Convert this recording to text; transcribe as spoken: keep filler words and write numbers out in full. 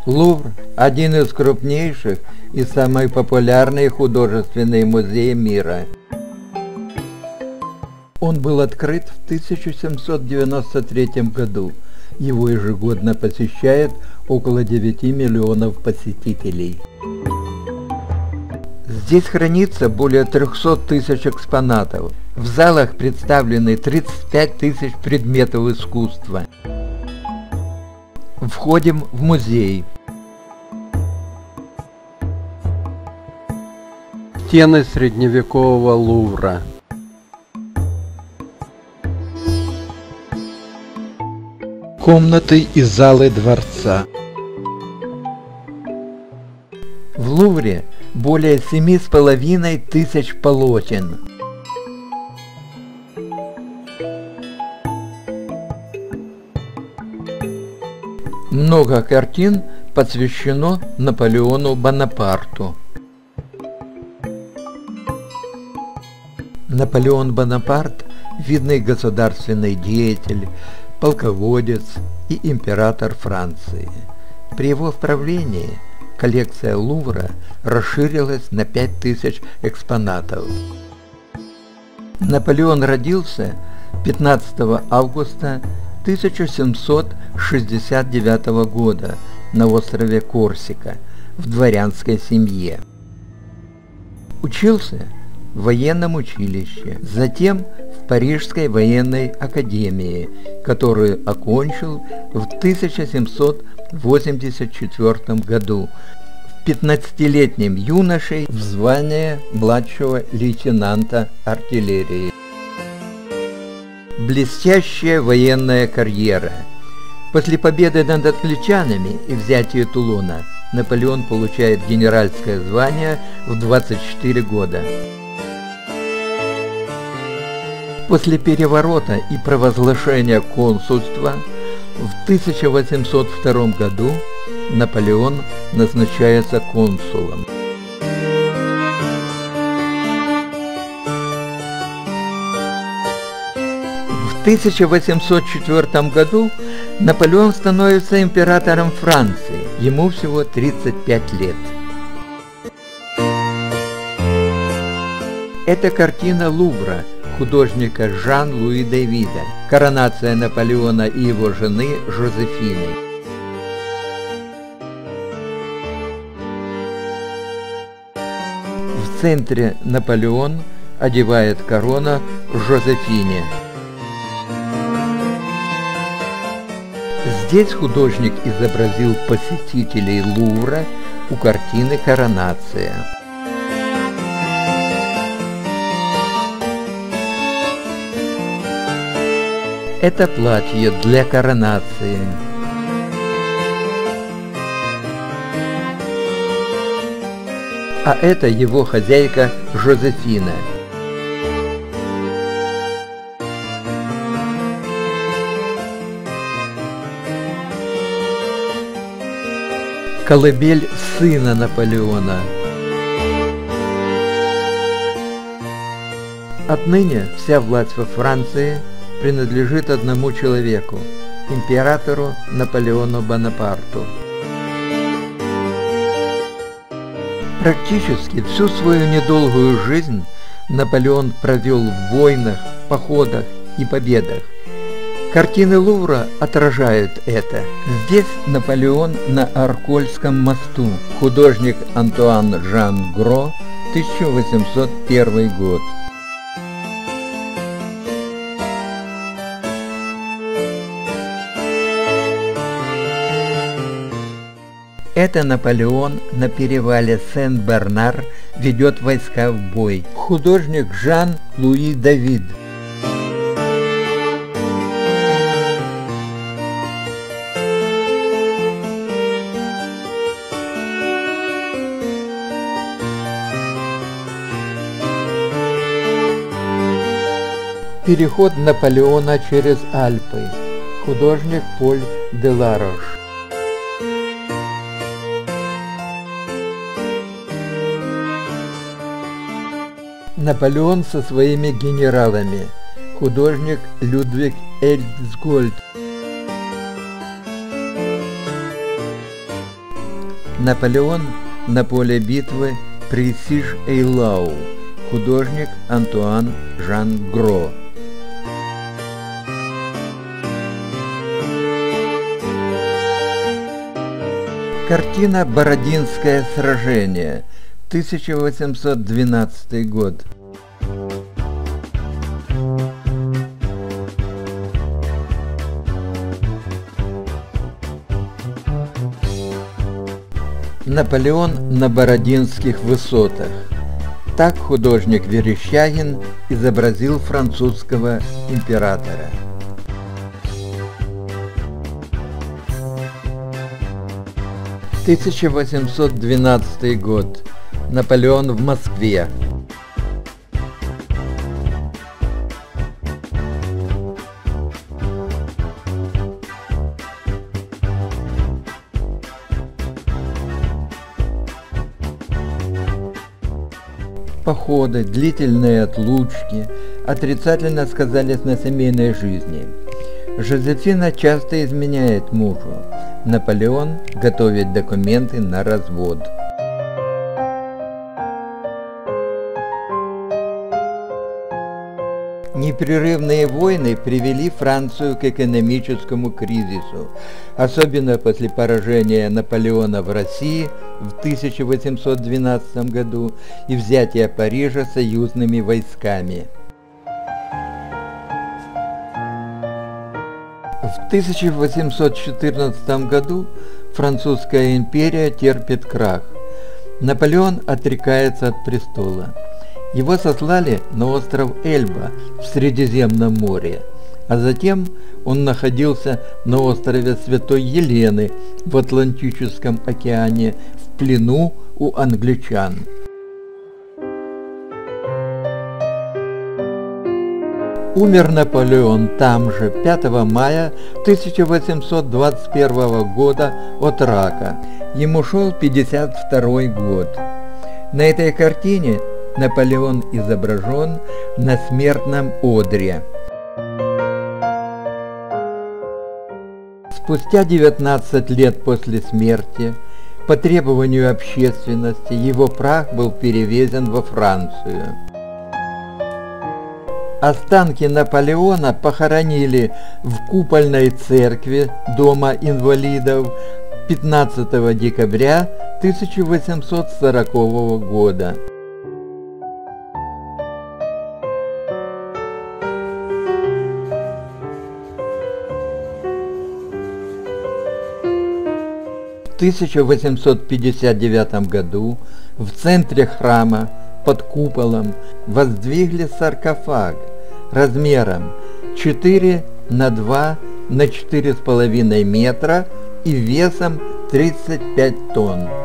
Лувр – один из крупнейших и самый популярный художественный музей мира. Он был открыт в тысяча семьсот девяносто третьем году. Его ежегодно посещает около девяти миллионов посетителей. Здесь хранится более трёхсот тысяч экспонатов. В залах представлены тридцать пять тысяч предметов искусства. Входим в музей. Стены средневекового Лувра. Комнаты и залы дворца. В Лувре более семи с половиной тысяч полотен. Много картин посвящено Наполеону Бонапарту. Наполеон Бонапарт – видный государственный деятель, полководец и император Франции. При его правлении коллекция Лувра расширилась на пять тысяч экспонатов. Наполеон родился пятнадцатого августа тысяча семьсот шестьдесят девятого года на острове Корсика в дворянской семье. Учился в военном училище, затем в Парижской военной академии, которую окончил в тысяча семьсот восемьдесят четвёртом году, пятнадцатилетним юношей в звании младшего лейтенанта артиллерии. Блестящая военная карьера. После победы над англичанами и взятия Тулона Наполеон получает генеральское звание в двадцать четыре года. После переворота и провозглашения консульства в тысяча восемьсот втором году Наполеон назначается консулом. В тысяча восемьсот четвёртом году Наполеон становится императором Франции. Ему всего тридцать пять лет. Это картина Лувра художника Жан-Луи Давида «Коронация Наполеона и его жены Жозефины». В центре Наполеон одевает корону Жозефине. Здесь художник изобразил посетителей Лувра у картины «Коронация». Это платье для коронации. А это его хозяйка Жозефина. Колыбель сына Наполеона. Отныне вся власть во Франции принадлежит одному человеку – императору Наполеону Бонапарту. Практически всю свою недолгую жизнь Наполеон провел в войнах, походах и победах. Картины Лувра отражают это. Здесь Наполеон на Аркольском мосту. Художник Антуан Жан Гро, тысяча восемьсот первый год. Это Наполеон на перевале Сен-Бернар ведет войска в бой. Художник Жан-Луи Давид. Переход Наполеона через Альпы. Художник Поль Деларош. Наполеон со своими генералами. Художник Людвиг Эльсгольд. Наполеон на поле битвы при Сиш-Эйлау. Художник Антуан Жан Гро. Картина «Бородинское сражение», тысяча восемьсот двенадцатый год. Наполеон на Бородинских высотах. Так художник Верещагин изобразил французского императора. тысяча восемьсот двенадцатый год. Наполеон в Москве. Походы, длительные отлучки отрицательно сказались на семейной жизни. Жозефина часто изменяет мужу. Наполеон готовит документы на развод. Непрерывные войны привели Францию к экономическому кризису, особенно после поражения Наполеона в России в тысяча восемьсот двенадцатом году и взятия Парижа союзными войсками. В тысяча восемьсот четырнадцатом году Французская империя терпит крах. Наполеон отрекается от престола. Его сослали на остров Эльба в Средиземном море, а затем он находился на острове Святой Елены в Атлантическом океане в плену у англичан. Умер Наполеон там же пятого мая тысяча восемьсот двадцать первого года от рака. Ему шел пятьдесят второй год. На этой картине Наполеон изображен на смертном одре. Спустя девятнадцать лет после смерти, по требованию общественности, его прах был перевезен во Францию. Останки Наполеона похоронили в купольной церкви Дома инвалидов пятнадцатого декабря тысяча восемьсот сорокового года. В тысяча восемьсот пятьдесят девятом году в центре храма под куполом воздвигли саркофаг размером четыре на два на четыре с половиной метра и весом тридцать пять тонн.